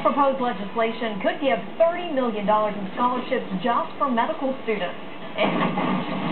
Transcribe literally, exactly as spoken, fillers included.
proposed legislation could give thirty million dollars in scholarships just for medical students. And